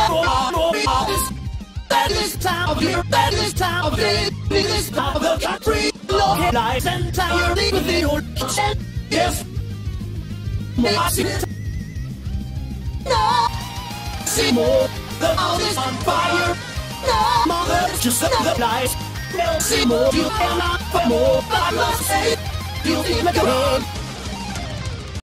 At this time of year, at this time of day, in this part of the country, look lights entirely with the old shed. Yes, more see no, see more. The house is on fire. No, mother, just the lights. No, see more. You cannot for more. But I must say, you feel like a